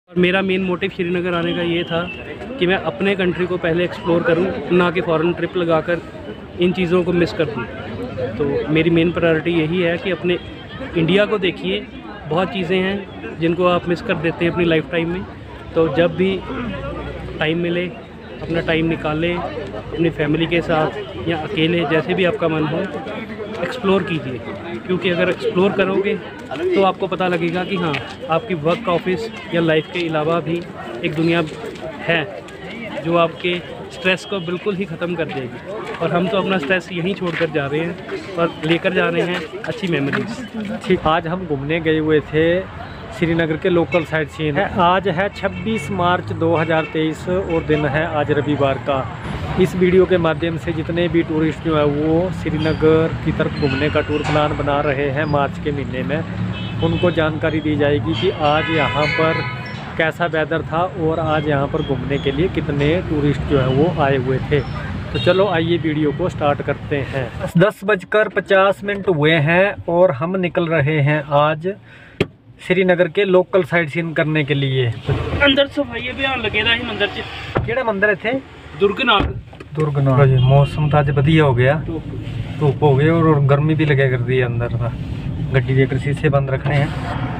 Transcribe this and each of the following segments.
और मेरा main motive Srinagar आने का ये था कि मैं अपने कंट्री को पहले एक्सप्लोर करूं, ना कि फ़ॉरेन ट्रिप लगाकर इन चीज़ों को मिस कर दूं। तो मेरी मेन प्रायोरिटी यही है कि अपने इंडिया को देखिए, बहुत चीज़ें हैं जिनको आप मिस कर देते हैं अपनी लाइफ टाइम में। तो जब भी टाइम मिले अपना टाइम निकालें, अपनी फैमिली के साथ या अकेले जैसे भी आपका मन हो एक्सप्लोर कीजिए, क्योंकि अगर एक्सप्लोर करोगे तो आपको पता लगेगा कि हाँ, आपकी वर्क ऑफिस या लाइफ के अलावा भी एक दुनिया है जो आपके स्ट्रेस को बिल्कुल ही ख़त्म कर देगी। और हम तो अपना स्ट्रेस यहीं छोड़कर जा रहे हैं और लेकर जा रहे हैं अच्छी मेमोरीज। ठीक, आज हम घूमने गए हुए थे श्रीनगर के लोकल साइट सीन है। आज है 26 मार्च 2023 और दिन है आज रविवार का। इस वीडियो के माध्यम से जितने भी टूरिस्ट जो है वो श्रीनगर की तरफ घूमने का टूर प्लान बना रहे हैं मार्च के महीने में, उनको जानकारी दी जाएगी कि आज यहाँ पर कैसा वेदर था और आज यहाँ पर घूमने के लिए कितने टूरिस्ट जो है वो आए हुए थे। तो चलो आइए वीडियो को स्टार्ट करते हैं। 10:50 हुए हैं और हम निकल रहे हैं आज श्रीनगर के लोकल साइट सीन करने के लिए। अंदर सफाई अभियान लगेगा ही मंदिर च। केड़ा मंदिर इत्थे? दुर्गनाग जी। मौसम तो अज वधिया हो गया, धूप हो गई और गर्मी भी लगे कर दी है अंदर का। गड्डी के शीशे बंद रखने हैं।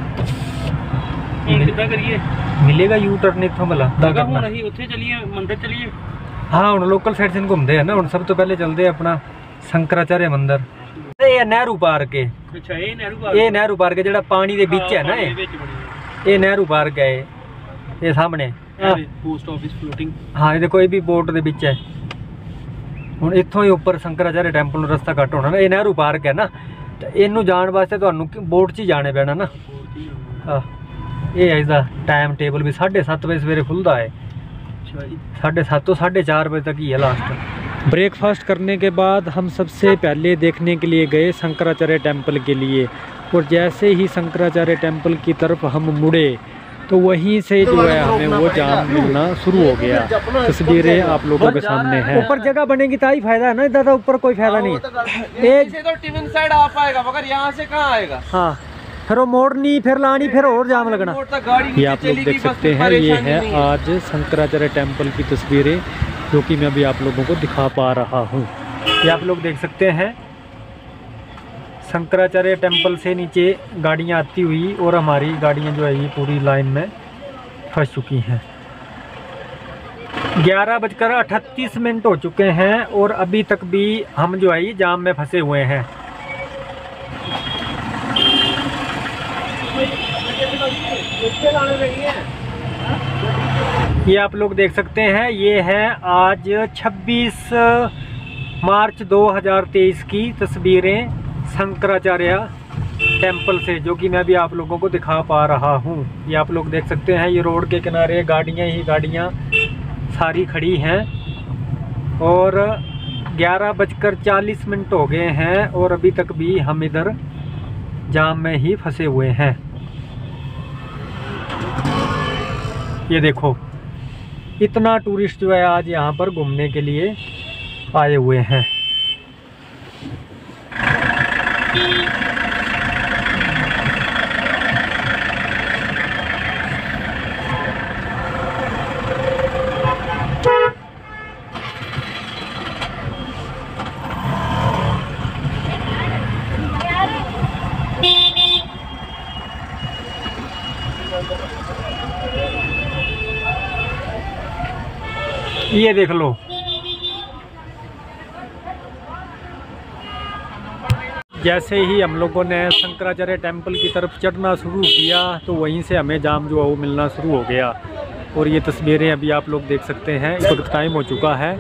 मिलेगा यू टर्न इत्थों भला चलिए मंदिर चलिए। हाँ हुण लोकल साइट सीन घूमते हैं ना। हुण सब तो पहले चलते अपना शंकराचार्य मंदिर। ये नेहरू पार्क है। अच्छा, ये नेहरू पार्क है जेड़ा पानी दे बीच है ना। ये नेहरू पार्क है, ये सामने पोस्ट ऑफिस फ्लोटिंग। हाँ ये देखो, ये भी बोट दे बीच है। हुण इत्थों ही ऊपर शंकराचार्य टैंपल नूं रस्ता घट होना ना। ये नेहरू पार्क है ना, तो इनू जाण वास्ते तुहानूं बोट 'च ही जाने पैना ना। हाँ, ये है इसका टाइम टेबल भी 7:30 बजे सवेरे खुलता है। 7:30 तो 4:30 बजे तक ही है लास्ट। ब्रेकफास्ट करने के बाद हम सबसे पहले देखने के लिए गए शंकराचार्य टेंपल के लिए, और जैसे ही शंकराचार्य टेंपल की तरफ हम मुड़े तो वहीं से जो है हमें वो जाम मिलना शुरू हो गया। तस्वीरें आप लोगों के सामने हैं। ऊपर जगह बनेगी तो ही फायदा है ना, इधर ऊपर कोई फायदा नहीं। तो टिफिन साइड आ पाएगा मगर यहाँ से कहाँ आएगा। हाँ, फिर वो मोड़नी, फिर लानी, फिर और जाम लगना। ये आप लोग देख सकते हैं, ये है आज शंकराचार्य टेंपल की तस्वीरें जो कि मैं अभी आप लोगों को दिखा पा रहा हूँ। ये आप लोग देख सकते हैं शंकराचार्य टेंपल से नीचे गाड़ियाँ आती हुई, और हमारी गाड़ियाँ जो है ये पूरी लाइन में फंस चुकी हैं। 11:38 हो चुके हैं और अभी तक भी हम जो है ये जाम में फंसे हुए हैं। ये आप लोग देख सकते हैं, ये है आज 26 मार्च 2023 की तस्वीरें शंकराचार्य टेंपल से, जो कि मैं अभी आप लोगों को दिखा पा रहा हूँ। ये आप लोग देख सकते हैं, ये रोड के किनारे गाड़ियाँ ही गाड़ियाँ सारी खड़ी हैं और 11:40 हो गए हैं और अभी तक भी हम इधर जाम में ही फंसे हुए हैं। ये देखो, इतना टूरिस्ट जो है आज यहाँ पर घूमने के लिए आए हुए हैं। ये देख लो, जैसे ही हम लोगों ने शंकराचार्य टेंपल की तरफ चढ़ना शुरू किया तो वहीं से हमें जाम जो है वो मिलना शुरू हो गया। और ये तस्वीरें अभी आप लोग देख सकते हैं। इस वक्त टाइम हो चुका है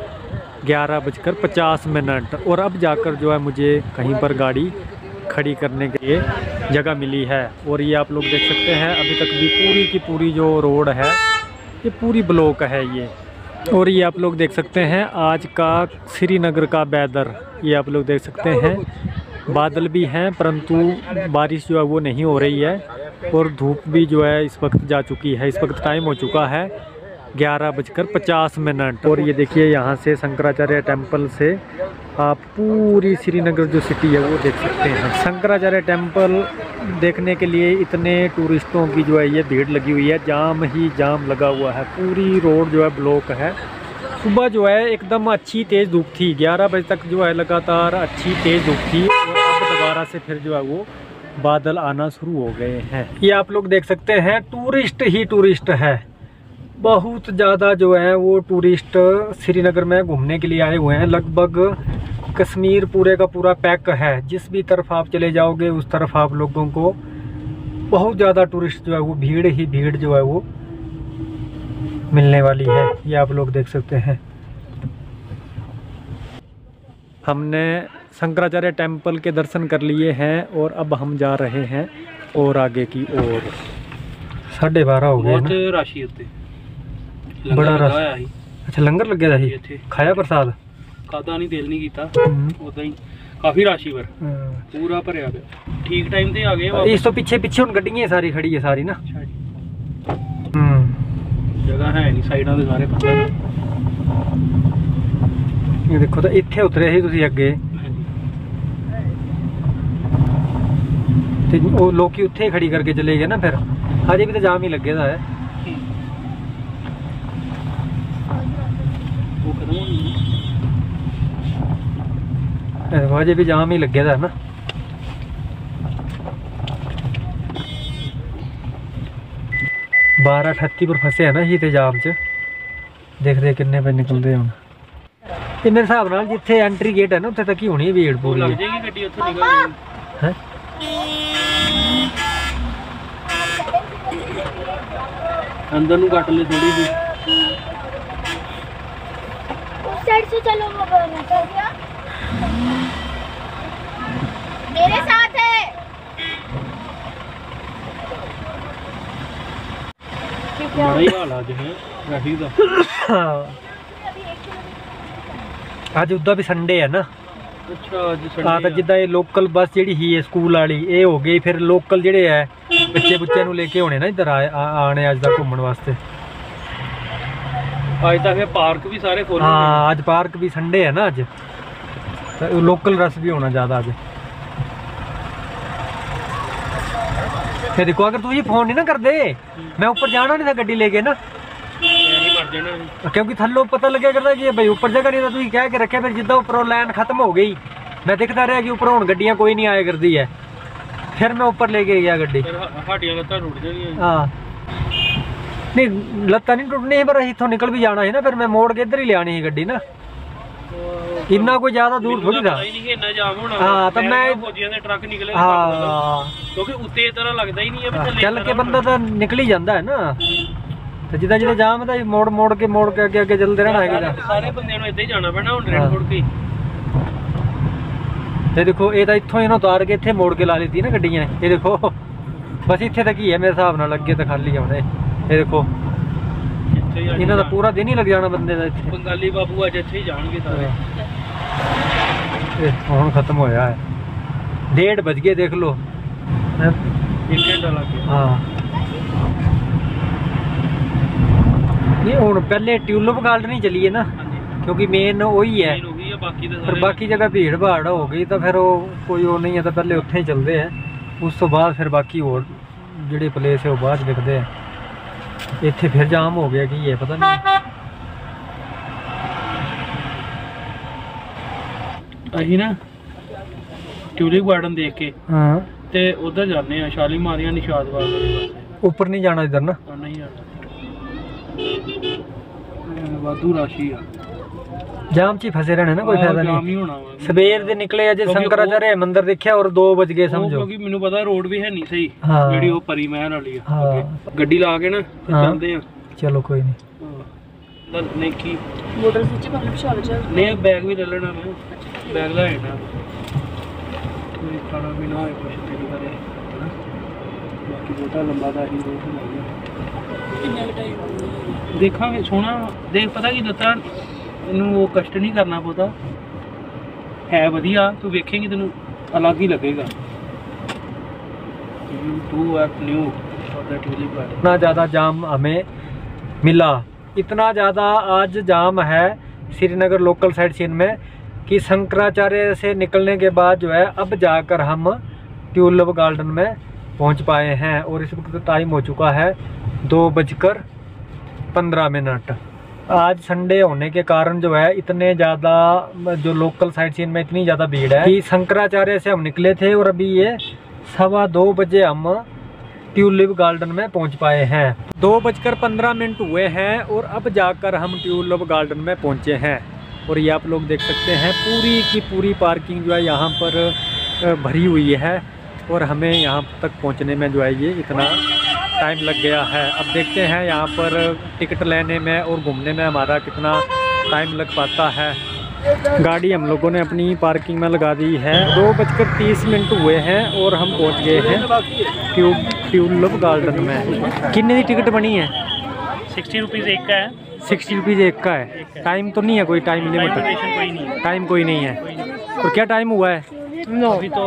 11:50 और अब जाकर जो है मुझे कहीं पर गाड़ी खड़ी करने के लिए जगह मिली है। और ये आप लोग देख सकते हैं, अभी तक भी पूरी की पूरी जो रोड है ये पूरी ब्लॉक है ये। और ये आप लोग देख सकते हैं आज का श्रीनगर का वेदर। ये आप लोग देख सकते हैं, बादल भी हैं परंतु बारिश जो है वो नहीं हो रही है, और धूप भी जो है इस वक्त जा चुकी है। इस वक्त टाइम हो चुका है 11:50। और ये देखिए, यहाँ से शंकराचार्य टेंपल से आप पूरी श्रीनगर जो सिटी है वो देख सकते हैं। शंकराचार्य टेम्पल देखने के लिए इतने टूरिस्टों की जो है ये भीड़ लगी हुई है, जाम ही जाम लगा हुआ है, पूरी रोड जो है ब्लॉक है। सुबह जो है एकदम अच्छी तेज़ धूप थी, 11 बजे तक जो है लगातार अच्छी तेज़ धूप थी, और अब दोबारा से फिर जो है वो बादल आना शुरू हो गए हैं। ये आप लोग देख सकते हैं, टूरिस्ट ही टूरिस्ट है, बहुत ज़्यादा जो है वो टूरिस्ट श्रीनगर में घूमने के लिए आए हुए हैं। लगभग कश्मीर पूरे का पूरा पैक है, जिस भी तरफ आप चले जाओगे उस तरफ आप लोगों को बहुत ज़्यादा टूरिस्ट जो है वो भीड़ ही भीड़ जो है वो मिलने वाली है। ये आप लोग देख सकते हैं। हमने शंकराचार्य टेम्पल के दर्शन कर लिए हैं और अब हम जा रहे हैं और आगे की ओर। 12:30 हो गए बहुत राशि होते बड़ा रश। अच्छा लंगर लगे था ही, खाया प्रसाद खादा नहीं, दिल नहीं कीता, उदा ही काफी राशि पर पूरा भरया गया। ठीक टाइम ते आ गए। इस तो पीछे पीछे हुन गड्डियां सारी खड़ी है सारी ना, जगह है नहीं, साइडां ते सारे पत्थर। ये देखो तो इत्थे उतरे ही तुसी अगे ते ओ लोकी उत्थे ही खड़ी करके चले गए ना, फिर अजे भी तो जाम ही लगे दा है। वो खत्म हो गई, अजे भी जाम ही लगे दा है ना। बारह 38 पर फसे है ना ही ते जाम च, देखते किन्ने पे निकलते हुण। ये मेरे हिसाब नाल जिथे एंट्री गेट है ना उत्थे तक ही होनी भीड़ पूरी लग जाएगी गड्डी, उत्थों निकल जाएगी है। अंदर नु काट ले थोड़ी सी, उस साइड से चलो, वो करना चाहिए मेरे साथ है। बड़ा ही हाल आज है ट्रैफिक दा। अज उदा भी संडे है ना। अच्छा आज संडे हाँ, तो जिदा ये लोकल बस जी है स्कूल वाली ये हो गई, फिर लोकल जेडे है बच्चे बुच्चे नू लेके होने ना इधर आने अज तक घूमने वास्ते। आज तक पार्क भी सारे खोल। हाँ अज पार्क भी संडे है ना, अज तो लोकल रस भी होना ज़्यादा अज। फिर देखो अगर तुझे फोन नहीं ना कर दे, मैं ऊपर जाना नहीं था गड्डी लेके ना, क्योंकि थल्लों पता लगे करता कि भाई ऊपर जगह नहीं था, तुझे कह के रखे। फिर जिद्दां ऊपरों लाइन खत्म हो गई, मैं देखता रहा कि ऊपर हुण गड्डियां कोई नहीं आया करती है, फिर मैं ऊपर लेके गया गड्डी। हाँ नहीं लत्तां नहीं टुटनी, पर इत्थों निकल भी जाना है ना, फिर मैं मोड़ के इधर ही लियानी है गड्डी ना, इन्ना कोई ज्यादा दूर थोड़ी था। हाँ तो मैं ट्रक निकले, हाँ क्योंकि उत्ते इस तरह लगता ही नहीं है चल के बंदा तो निकल ही जाता है ना, तो जिदा जिदा जाम था मोड़ मोड़ के आगे आगे चलते रहना है। सारे बंदे नूं इदां ही जाना पैना हुण रेड मोड़ के। ये देखो ये तो इत्थों इन्हों उतार के इत्थे मोड़ के ला लेती ना गड्डियां, ये देखो बस इत्थे तक ही है मेरे हिसाब नाल, अगे तो खाली है। ये देखो इन्हां दा पूरा दिन ही लग जाना बंदे दा इत्थे। बंगाली बाबू अज इत्थे ही जाणगे सारे। हुण खत्म होया है, 1:30 बज गए देख लो, 1 घंटा लग गया। हाँ नहीं हुण पहले ट्यूलिप गार्डन ही चली है ना, क्योंकि मेन वही है, फिर बाकी जगह भीड़ भाड़ हो गई तो फिर वो कोई वो नहीं है, तो पहले उत्थे ही चलते हैं, उस तो बाद फिर बाकी होर जिहड़े प्लेस है वो बाद दिखते हैं। इत्थे फिर जाम हो गया कि है पता नहीं। अही ना ट्यूलिप गार्डन देख के हाँ ते उधर जाने हैं, शालीमार या निशाद बाग वाले पासे। ऊपर नहीं जाना इधर ना, नहीं जाना, वाधू राशि आ, जाम च ही फसे रहने ना, कोई फायदा नहीं। होना सवेर दे निकले अजे शंकराचार्य मंदिर देखा और 2 बज गए समझो, क्योंकि मैनू पता रोड भी है नहीं सही, हाँ। जेडी वो परी महल वाली है। हाँ। गड्डी ला के ना हाँ। चलते हैं। चलो कोई नहीं। नहीं की मोटर स्विच मतलब चल चल नहीं बैग भी ले लेना, मैं बैग ला लेना, कोई खाना पीना होए कुछ तेरी करे, बाकी छोटा लंबा दा ही रोड देखांगे सोना देख, पता की लत्तां ਇਹਨੂੰ वो कष्ट नहीं करना पौता है, वधिया तू वेखेंगी तेनू अलग ही लगेगा। इतना ज़्यादा जाम हमें मिला, इतना ज़्यादा आज जाम है श्रीनगर लोकल साइड सीन में कि शंकराचार्य से निकलने के बाद जो है अब जाकर हम ट्यूलिप गार्डन में पहुंच पाए हैं। और इस वक्त टाइम हो चुका है 2:15। आज संडे होने के कारण जो है इतने ज़्यादा जो लोकल साइट सीन में इतनी ज़्यादा भीड़ है कि शंकराचार्य से हम निकले थे और अभी ये 2:15 बजे हम ट्यूलिप गार्डन में पहुंच पाए हैं। 2:15 हुए हैं और अब जाकर हम ट्यूलिप गार्डन में पहुंचे हैं। और ये आप लोग देख सकते हैं पूरी की पूरी पार्किंग जो है यहाँ पर भरी हुई है और हमें यहाँ तक पहुँचने में जो है ये इतना टाइम लग गया है। अब देखते हैं यहाँ पर टिकट लेने में और घूमने में हमारा कितना टाइम लग पाता है। गाड़ी हम लोगों ने अपनी पार्किंग में लगा दी है। 2:30 हुए हैं और हम पहुँच गए हैं ट्यूलिप गार्डन में। कितने की टिकट बनी है? 60 रुपीज़ एक का है। 60 रुपीज़ एक का है। टाइम तो नहीं है कोई टाइम लिमिट? टाइम कोई नहीं है। और क्या टाइम हुआ है? अभी तो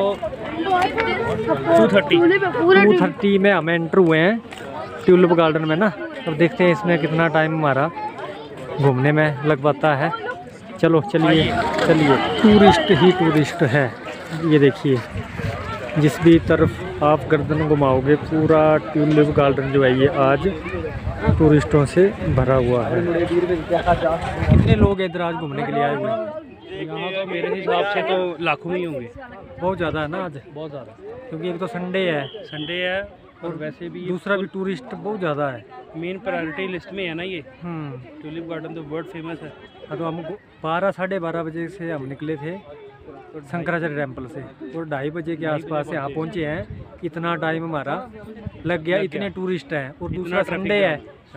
2:30 में हम एंटर हुए हैं ट्यूलिप गार्डन में ना। अब देखते हैं इसमें कितना टाइम हमारा घूमने में लग पाता है। चलो चलिए चलिए। टूरिस्ट ही टूरिस्ट है। ये देखिए जिस भी तरफ आप गर्दन घुमाओगे पूरा ट्यूलिप गार्डन जो है ये आज टूरिस्टों से भरा हुआ है। कितने लोग इधर आज घूमने के लिए आए हुए हैं? यहाँ तो मेरे हिसाब से तो लाखों में ही होंगे। बहुत ज़्यादा है ना आज? बहुत ज़्यादा, क्योंकि एक तो संडे है और वैसे भी दूसरा भी टूरिस्ट बहुत ज़्यादा है। मेन प्रायोरिटी लिस्ट में है ना ये ट्यूलिप गार्डन, तो वर्ल्ड फेमस है। हाँ तो हम 12-12:30 बजे से हम निकले थे शंकराचार्य टेम्पल से और 2:30 बजे के आसपास यहाँ पहुँचे हैं। इतना टाइम हमारा लग गया, इतने टूरिस्ट हैं और दूसरा संडे है।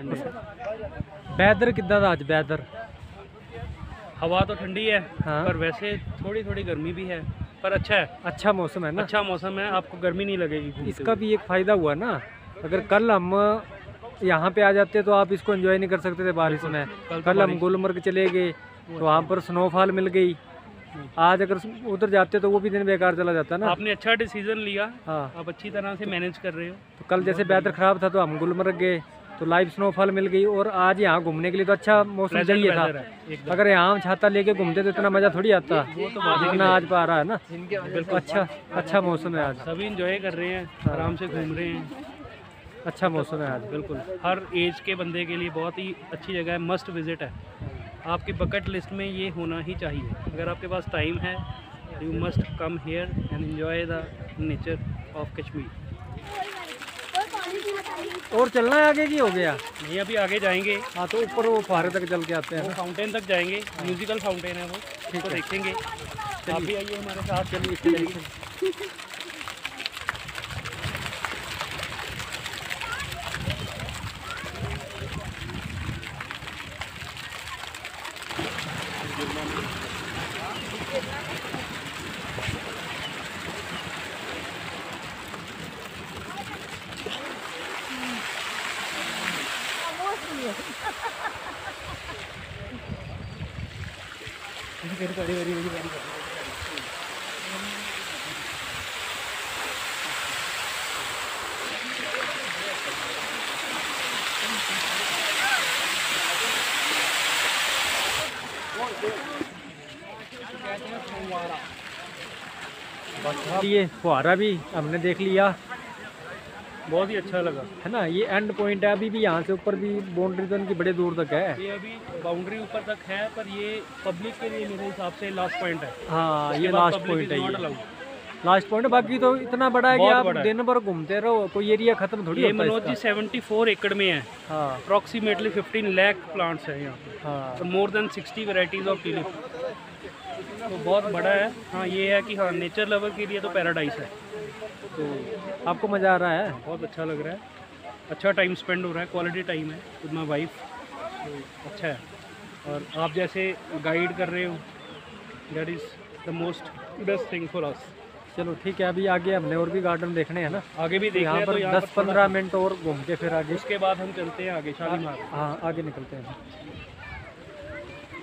वेदर कितना था आज? वेदर हवा तो ठंडी है हाँ। पर वैसे थोड़ी थोड़ी गर्मी भी है, पर अच्छा है। अच्छा मौसम है ना? अच्छा मौसम है, आपको गर्मी नहीं लगेगी। इसका भी एक फ़ायदा हुआ ना, अगर कल हम यहाँ पे आ जाते तो आप इसको एंजॉय नहीं कर सकते थे बारिश में। कल हम गुलमर्ग चले गए तो वहाँ पर स्नोफॉल मिल गई। आज अगर उधर जाते तो वो भी दिन बेकार चला जाता ना। आपने अच्छा डिसीजन लिया। हाँ आप अच्छी तरह से मैनेज कर रहे हो। तो कल जैसे वेदर ख़राब था तो हम गुलमर्ग गए तो लाइव स्नोफॉल मिल गई। और आज यहाँ घूमने के लिए तो अच्छा मौसम चाहिए था। अगर यहाँ हम छाता लेके घूमते तो इतना मज़ा थोड़ी आता जितना आज पा रहा है ना। बिल्कुल अच्छा मौसम है आज। सभी इंजॉय कर रहे हैं, आराम से घूम रहे हैं। अच्छा मौसम है आज। बिल्कुल हर एज के बंदे के लिए बहुत ही अच्छी जगह है, मस्ट विजिट है। आपकी बकेट लिस्ट में ये होना ही चाहिए। अगर आपके पास टाइम है you must come here and enjoy the nature of Kashmir. और चलना है आगे की हो गया? नहीं, अभी आगे जाएंगे। हाँ तो ऊपर वो फुहारे तक चल के आते हैं। वो फाउंटेन तक जाएंगे, म्यूजिकल फाउंटेन है वो, उसको देखेंगे। आप भी आइए हमारे साथ। चलिए। ये फुहारा भी हमने देख लिया, बहुत ही अच्छा लगा है ना। ये एंड पॉइंट है। अभी भी यहाँ से ऊपर भी बाउंड्री तो इनकी बड़े दूर तक है। ये अभी बाउंड्री ऊपर तक है पर ये पब्लिक के लिए मेरे हिसाब से लास्ट पॉइंट है। हाँ ये लास्ट पॉइंट है। Last point. बाकी तो इतना बड़ा है कि आप दिन भर घूमते रहो, कोई एरिया खत्म थोड़ी। ये मनोज जी 74 एकड़ में है। हाँ अप्रॉक्सीमेटली 15 लाख प्लांट्स हैं यहाँ पे। हाँ तो more than 60 varieties of tulip, तो बहुत बड़ा है। हाँ ये है कि हाँ नेचर लवर के लिए तो पैराडाइस है। तो आपको मज़ा आ रहा है? बहुत अच्छा लग रहा है, अच्छा टाइम स्पेंड हो रहा है, क्वालिटी टाइम है विद माई वाइफ, तो अच्छा है। और आप जैसे गाइड कर रहे हो, that is the most best thing for us. चलो ठीक है। अभी आगे हमने और भी गार्डन देखने हैं ना। आगे भी देखना यहाँ है पर तो यहाँ 10-15 मिनट और घूम के फिर आगे उसके बाद हम चलते हैं आगे शालीमार। हाँ आगे निकलते हैं।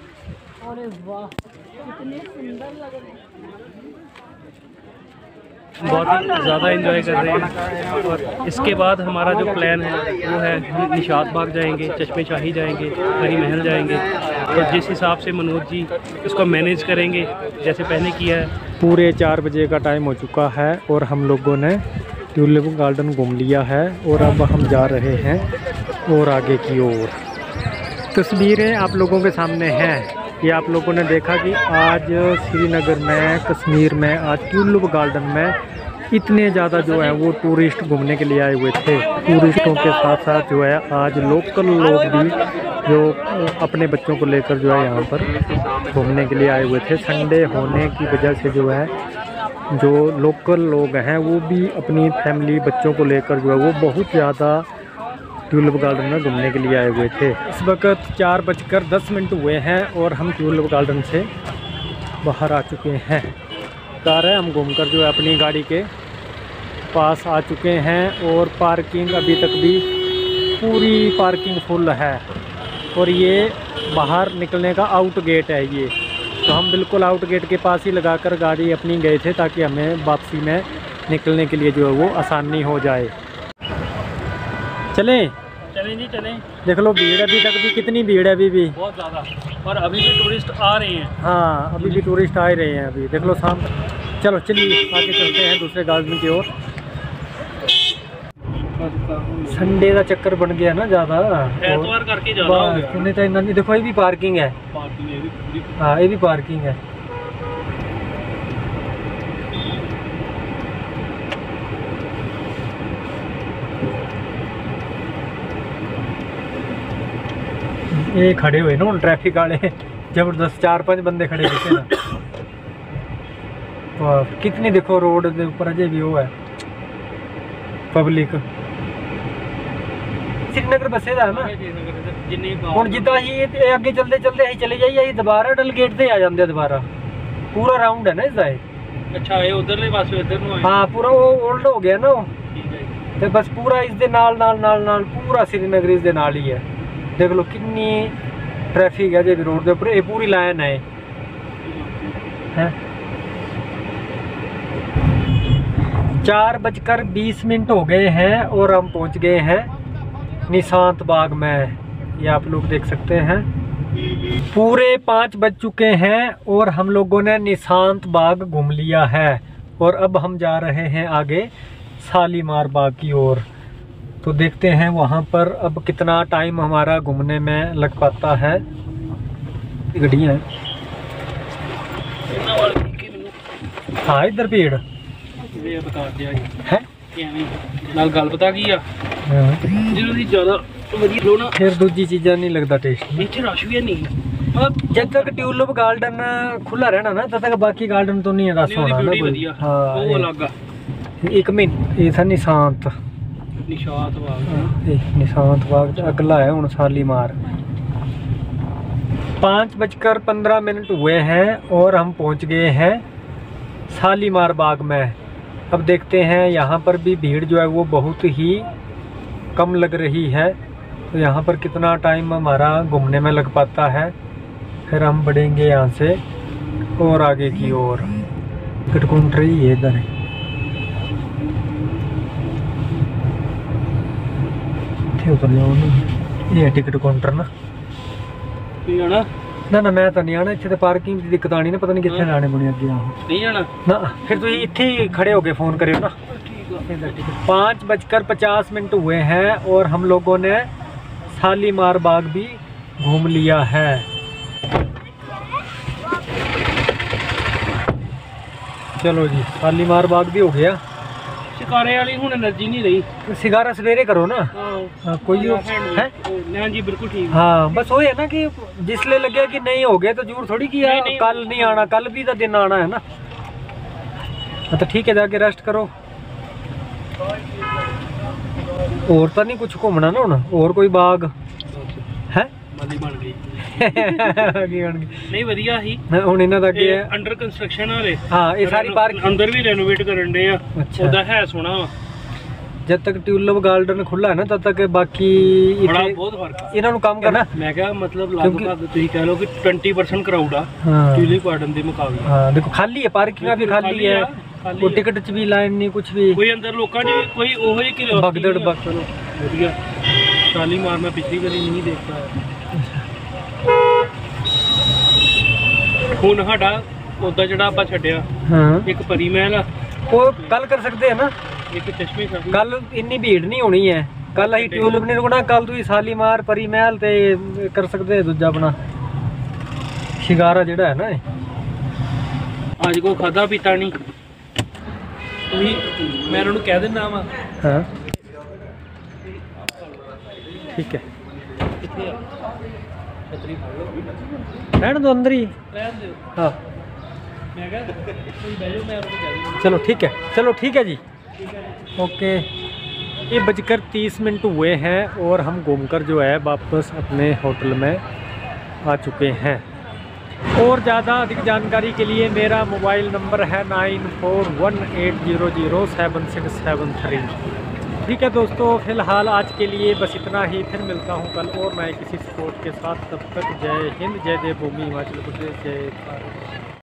अरे वाह कितने सुंदर लग रहे हैं। बहुत ही ज़्यादा एंजॉय कर रहे हैं। और इसके बाद हमारा जो प्लान है वो है हम निशात बाग जाएंगे, चश्मे शाही जाएंगे, परी महल जाएंगे। तो जिस हिसाब से मनोज जी इसको मैनेज करेंगे जैसे पहले किया है। पूरे 4 बजे का टाइम हो चुका है और हम लोगों ने ट्यूलिप गार्डन घूम लिया है और अब हम जा रहे हैं और आगे की ओर। तस्वीरें आप लोगों के सामने हैं। ये आप लोगों ने देखा कि आज श्रीनगर में, कश्मीर में, आज ट्यूलिप गार्डन में इतने ज़्यादा जो है वो टूरिस्ट घूमने के लिए आए हुए थे। टूरिस्टों के साथ साथ जो है आज लोकल लोग भी जो अपने बच्चों को लेकर जो है यहाँ पर घूमने के लिए आए हुए थे। संडे होने की वजह से जो है जो लोकल लोग हैं वो भी अपनी फैमिली बच्चों को लेकर जो है वो बहुत ज़्यादा ट्यूलिप गार्डन में घूमने के लिए आए हुए थे। इस वक्त 4:10 हुए हैं और हम ट्यूलिप गार्डन से बाहर आ चुके हैं। कार है, हम घूमकर जो है अपनी गाड़ी के पास आ चुके हैं और पार्किंग अभी तक भी पूरी पार्किंग फुल है। और ये बाहर निकलने का आउट गेट है ये, तो हम बिल्कुल आउट गेट के पास ही लगाकर गाड़ी अपनी गए थे ताकि हमें वापसी में निकलने के लिए जो है वो आसानी हो जाए। चलें जी चलें। देख लो भीड़ अभी तक भी कितनी भीड़ है, अभी भी बहुत ज़्यादा, और अभी भी टूरिस्ट आ रहे हैं। हाँ, अभी भी टूरिस्ट आ ही रहे हैं। अभी देख लो शाम। चलो चलिए आगे चलते हैं दूसरे गार्डन की ओर। संडे का चक्कर बन गया ना ज़्यादा, एतवार करके जाना। तो देखो ये भी पार्किंग है। हाँ, ये भी पार्किंग है। ये खड़े हुए ना ट्रैफिक वाले जबरदस्त 4-5 बंदे खड़े हुए थे ना। तो कितनी देखो रोड के ऊपर अजय भी वो है पब्लिक। श्रीनगर बसे दा ना ਹੁਣ ਜਿੱਦਾਂ ਹੀ ਇਹ ਅੱਗੇ ਚਲਦੇ ਚਲਦੇ ਅਸੀਂ ਚਲੇ ਜਾਈਏ, ਅਸੀਂ ਦੁਬਾਰਾ ਡਲ ਗੇਟ ਤੇ ਆ ਜਾਂਦੇ ਦੁਬਾਰਾ। ਪੂਰਾ ਰਾਉਂਡ ਹੈ ਨਾ ਇਸਦਾ ਇਹ। ਅੱਛਾ, ਇਹ ਉਧਰਲੇ ਪਾਸੇ ਇੱਧਰ ਨੂੰ ਆਏ। ਹਾਂ, ਪੂਰਾ ਉਹ ਓਲਡ ਹੋ ਗਿਆ ਨਾ ਉਹ, ਤੇ ਬਸ ਪੂਰਾ ਇਸ ਦੇ ਨਾਲ ਨਾਲ ਪੂਰਾ श्रीनगर ਇਸ ਦੇ ਨਾਲ ਹੀ ਹੈ। देख लो कितनी ट्रैफिक है जी रोड के ऊपर। ये पूरी लाइन है। 4:20 हो गए हैं और हम पहुंच गए हैं निशात बाग में। ये आप लोग देख सकते हैं पूरे 5 बज चुके हैं और हम लोगों ने निशात बाग घूम लिया है और अब हम जा रहे हैं आगे शालीमार बाग की ओर। तो देखते हैं वहाँ पर अब कितना टाइम हमारा घूमने में लग पाता है। गड्डियाँ हाँ, इधर भीड़ है। गल पता की आ, फिर दूजी चीज़ा नहीं लगता टेस्ट। इत्थे रश भी नहीं, जब तक ट्यूलिप गार्डन खुला रहना ना तब तक बाकी गार्डन तो नहीं रस होना ना कोई। हाँ, एक महीने ये था निशात बाग अगला है हूँ शालीमार। 5:15 हुए हैं और हम पहुँच गए हैं शालीमार बाग में। अब देखते हैं यहाँ पर भी भीड़ जो है वो बहुत ही कम लग रही है। तो यहाँ पर कितना टाइम हमारा घूमने में लग पाता है, फिर हम बढ़ेंगे यहाँ से और आगे की ओर। टिकट काउंटर ही है इधर। उतर जाओ ना, ये टिकट काउंटर ना। ना ना मैं तो नहीं आना, इतने तो पार्किंग की दिक्कत आनी ना, पता नहीं कितने लाने पड़े अगे नहीं जाना ना। फिर तुम इतने ही खड़े होके फ़ोन करियो ना। 5:50 हुए हैं और हम लोगों ने शालीमार बाग भी घूम लिया है। चलो जी, शालीमार बाग भी हो गया। शिकारे वाली हुण एनर्जी नहीं रही। शिकारा सवेरे करो ना। कोई है हाँ जी, बिल्कुल ठीक। हाँ, बस वो है ना कि जिसले लगे कि नहीं हो गया तो जरूर थोड़ी किया कल नहीं आना, कल भी तो दिन आना है ना। तो ठीक है, जाके रेस्ट करो। और तो नहीं कुछ घूमना ना हुण, और कोई बाग है बन गई नहीं वधिया ही हुण इन्हां दा अगे है अंडर कंस्ट्रक्शन हाले। हाँ, ये सारी पार्क अंदर भी रेनोवेट करन दे आ। अच्छा, ओदा है सोना। जब तक ट्यूलिप गार्डन खुला है ना तब तक बाकी बहुत फर्क है। इन्हों काम करना। मैं क्या मतलब लगभग तुम कह लो कि 20% क्राउड आ ट्यूलिप गार्डन के मुकाबले। हाँ, देखो खाली है, पार्किंग भी खाली है। ਕੋਈ ਟਿਕਟ 'ਚ ਵੀ ਲਾਈਨ ਨਹੀਂ ਕੁਝ ਵੀ ਕੋਈ ਅੰਦਰ ਲੋਕਾਂ ਦੀ ਕੋਈ ਉਹੋ ਜਿਹੀ curiosity ਬਗਦੜ ਨਹੀਂ ਆ। ਬਗਦੜ ਵਧੀਆ ਸ਼ਾਲੀਮਾਰ ਮੈਂ ਪਿਛਲੀ ਵਾਰੀ ਨਹੀਂ ਦੇਖਦਾ ਹੁਣ ਸਾਡਾ ਉੱਦਾਂ ਜਿਹੜਾ ਆਪਾਂ ਛੱਡਿਆ ਹਾਂ ਇੱਕ ਪਰੀ ਮਹਿਲ ਆ ਉਹ ਕੱਲ ਕਰ ਸਕਦੇ ਆ ਨਾ ਇੱਕ ਚਸ਼ਮੇ ਸ਼ਾਹੀ ਕੱਲ ਇੰਨੀ ਭੀੜ ਨਹੀਂ ਹੋਣੀ ਹੈ ਕੱਲ ਅਸੀਂ ਟਿਊਲਿਪ ਨਹੀਂ ਰੁਕਣਾ ਕੱਲ ਤੁਸੀਂ ਸਾਲੀਮਾਰ ਪਰੀ ਮਹਿਲ ਤੇ ਕਰ ਸਕਦੇ ਦੂਜਾ ਆਪਣਾ ਸ਼ਿੰਗਾਰਾ ਜਿਹੜਾ ਹੈ ਨਾ ਇਹ ਅੱਜ ਕੋ ਖਾਦਾ ਪੀਤਾ ਨਹੀਂ ਤੁਸੀਂ ਮੈਂ ਇਹਨਾਂ ਨੂੰ ਕਹਿ ਦਿੰਦਾ ਵਾ ਹਾਂ ਠੀਕ ਹੈ ਕਿੱਥੇ ਆ ਛਤਰੀ ਫੜ ਲਓ ਰਹਿਣ ਦੋ ਅੰਦਰ ਹੀ ਰਹਿਣ ਦਿਓ हाँ ਮੈਂ ਕਿਹਾ ਤੁਸੀਂ ਬਹਿ ਜਾਓ ਮੈਂ ਉਹਨੂੰ ਕਹਿ ਦਿੰਦਾ चलो ठीक है जी ओके ये 30 हुए हैं और हम घूमकर जो है वापस अपने होटल में आ चुके हैं और ज़्यादा अधिक जानकारी के लिए मेरा मोबाइल नंबर है 9418007673। ठीक है दोस्तों, फ़िलहाल आज के लिए बस इतना ही। फिर मिलता हूँ कल और मैं किसी स्पोर्ट के साथ। तब तक जय हिंद, जय देवभूमि हिमाचल प्रदेश, जय भारत।